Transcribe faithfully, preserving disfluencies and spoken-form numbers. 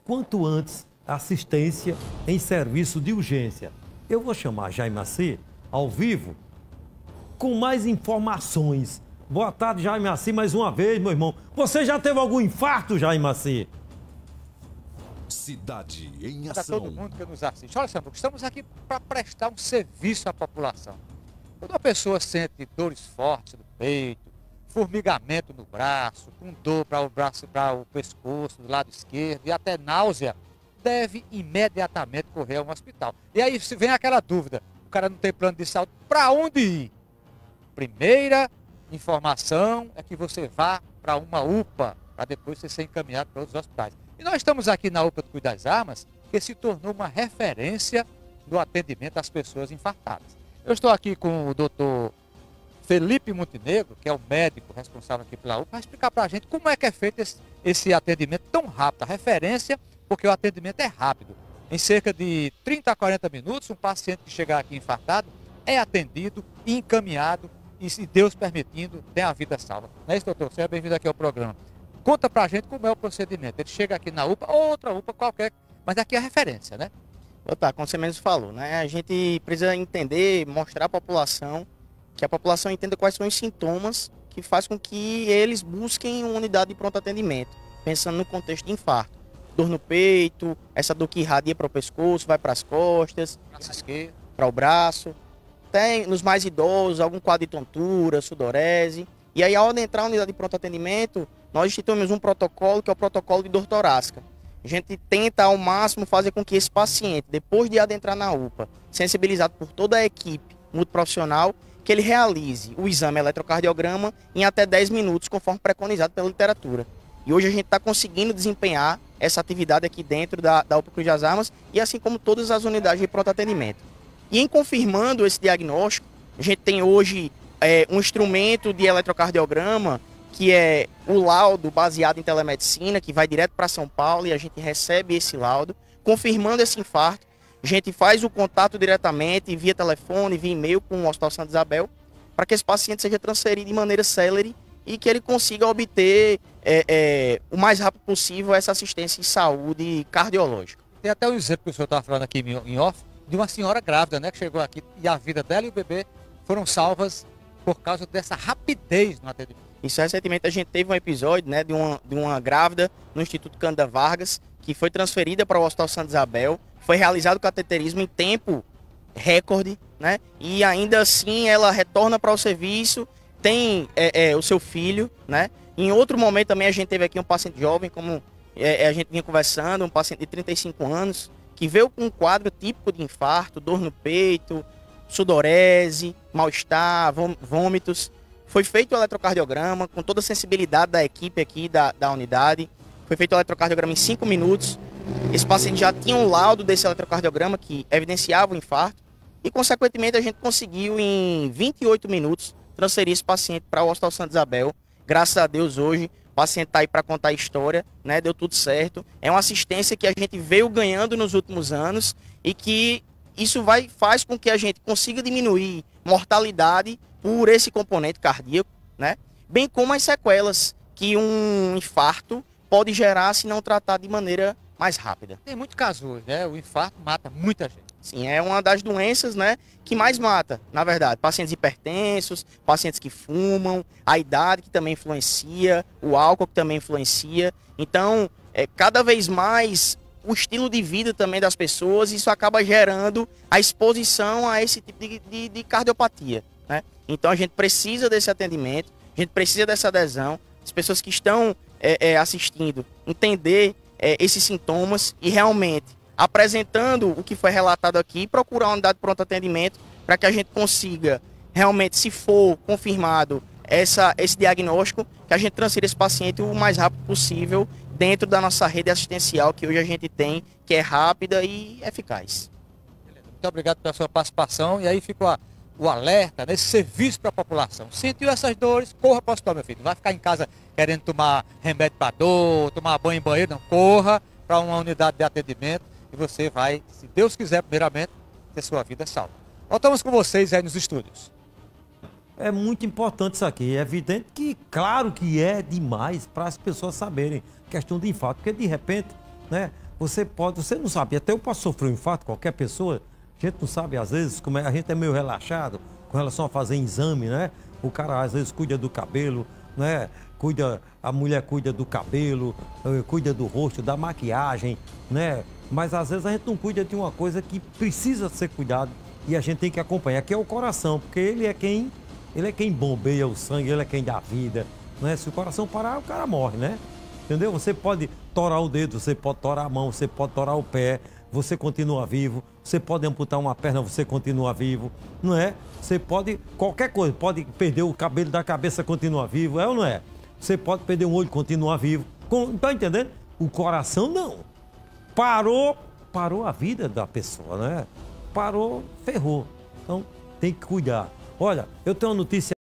quanto antes assistência em serviço de urgência. Eu vou chamar Jaime Assi ao vivo com mais informações. Boa tarde, Jaime Assi, mais uma vez, meu irmão. Você já teve algum infarto, Jaime Assi? Cidade em Para ação. todo mundo que nos assiste. Olha, Samuco, estamos aqui para prestar um serviço à população. Quando uma pessoa sente dores fortes no peito, formigamento no braço, com dor para o braço, para o pescoço, do lado esquerdo e até náusea, deve imediatamente correr a um hospital. E aí se vem aquela dúvida, o cara não tem plano de saúde, para onde ir? Primeira informação é que você vá para uma U P A, para depois você ser encaminhado para outros hospitais. E nós estamos aqui na U P A do Cuidar das Armas, que se tornou uma referência no atendimento às pessoas infartadas. Eu estou aqui com o doutor Felipe Montenegro, que é o médico responsável aqui pela U P A, para explicar para a gente como é que é feito esse, esse atendimento tão rápido, a referência, porque o atendimento é rápido. Em cerca de trinta a quarenta minutos, um paciente que chegar aqui infartado é atendido e encaminhado e, se Deus permitindo, tem a vida salva. Não é isso, doutor? Seja bem-vindo aqui ao programa. Conta pra gente como é o procedimento. Ele chega aqui na U P A, ou outra U P A qualquer, mas aqui é a referência, né? Tá, como você mesmo falou, né? A gente precisa entender, mostrar à população, que a população entenda quais são os sintomas que faz com que eles busquem uma unidade de pronto atendimento, pensando no contexto de infarto. Dor no peito, essa dor que irradia para o pescoço, vai para as costas, para o braço. Tem nos mais idosos algum quadro de tontura, sudorese. E aí, ao entrar na unidade de pronto atendimento, nós instituímos um protocolo que é o protocolo de dor torácica. A gente tenta ao máximo fazer com que esse paciente, depois de adentrar na U P A, sensibilizado por toda a equipe multiprofissional, que ele realize o exame eletrocardiograma em até dez minutos, conforme preconizado pela literatura. E hoje a gente está conseguindo desempenhar essa atividade aqui dentro da, da U P A Cruz das Armas, e assim como todas as unidades de pronto atendimento. E em confirmando esse diagnóstico, a gente tem hoje é, um instrumento de eletrocardiograma, que é o laudo baseado em telemedicina, que vai direto para São Paulo e a gente recebe esse laudo. Confirmando esse infarto, a gente faz o contato diretamente, via telefone, via e-mail com o Hospital Santa Isabel, para que esse paciente seja transferido de maneira célere e que ele consiga obter é, é, o mais rápido possível essa assistência em saúde cardiológica. Tem até um exemplo que o senhor estava falando aqui em off, de uma senhora grávida, né, que chegou aqui e a vida dela e o bebê foram salvas por causa dessa rapidez no atendimento. Isso, recentemente a gente teve um episódio, né, de, uma, de uma grávida no Instituto Cândida Vargas, que foi transferida para o Hospital Santa Isabel, foi realizado o cateterismo em tempo recorde, né, e ainda assim ela retorna para o serviço, tem é, é, o seu filho, né. Em outro momento também a gente teve aqui um paciente jovem, como é, a gente vinha conversando, um paciente de trinta e cinco anos, que veio com um quadro típico de infarto, dor no peito, sudorese, mal-estar, vômitos. Foi feito o eletrocardiograma com toda a sensibilidade da equipe aqui da, da unidade. Foi feito o eletrocardiograma em cinco minutos. Esse paciente já tinha um laudo desse eletrocardiograma que evidenciava o infarto. E, consequentemente, a gente conseguiu em vinte e oito minutos transferir esse paciente para o Hospital Santa Isabel. Graças a Deus, hoje, o paciente está aí para contar a história, né? Deu tudo certo. É uma assistência que a gente veio ganhando nos últimos anos e que isso vai, faz com que a gente consiga diminuir mortalidade por esse componente cardíaco, né? Bem como as sequelas que um infarto pode gerar se não tratar de maneira mais rápida. Tem muito caso hoje, né? O infarto mata muita gente. Sim, é uma das doenças, né, que mais mata, na verdade. Pacientes hipertensos, pacientes que fumam, a idade que também influencia, o álcool que também influencia. Então, é, cada vez mais o estilo de vida também das pessoas, isso acaba gerando a exposição a esse tipo de, de, de cardiopatia, né? Então a gente precisa desse atendimento, a gente precisa dessa adesão, as pessoas que estão é, é, assistindo entender é, esses sintomas e realmente apresentando o que foi relatado aqui, procurar uma unidade de pronto atendimento para que a gente consiga realmente, se for confirmado essa, esse diagnóstico, que a gente transfira esse paciente o mais rápido possível dentro da nossa rede assistencial que hoje a gente tem, que é rápida e eficaz. Muito obrigado pela sua participação. E aí fica o, o alerta, nesse serviço para a população. Sentiu essas dores, corra para o hospital, meu filho. Não vai ficar em casa querendo tomar remédio para dor, tomar banho em banheiro, não. Corra para uma unidade de atendimento e você vai, se Deus quiser, primeiramente, ter sua vida salva. Voltamos com vocês aí nos estúdios. É muito importante isso aqui. É evidente que, claro que é demais para as pessoas saberem questão de infarto, porque de repente, né, você pode, você não sabe, até eu posso sofrer um infarto, qualquer pessoa, a gente não sabe às vezes, como é, a gente é meio relaxado com relação a fazer exame, né? O cara às vezes cuida do cabelo, né? Cuida, a mulher cuida do cabelo, cuida do rosto, da maquiagem, né? Mas às vezes a gente não cuida de uma coisa que precisa ser cuidado e a gente tem que acompanhar, que é o coração, porque ele é quem, ele é quem bombeia o sangue, ele é quem dá vida, né? Se o coração parar, o cara morre, né? Entendeu? Você pode torar o dedo, você pode torar a mão, você pode torar o pé, você continua vivo. Você pode amputar uma perna, você continua vivo, não é? Você pode, qualquer coisa, pode perder o cabelo da cabeça, continua vivo, é ou não é? Você pode perder um olho, continua vivo. Com, tá entendendo? O coração não. Parou, parou a vida da pessoa, né? Parou, ferrou. Então, tem que cuidar. Olha, eu tenho uma notícia